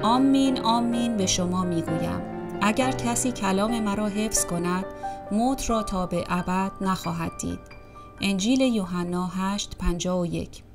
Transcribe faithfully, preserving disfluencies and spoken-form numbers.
آمین آمین به شما میگویم اگر کسی کلام مرا حفظ کند موت را تا به ابد نخواهد دید. انجیل یوحنا هشت پنجاه و یک.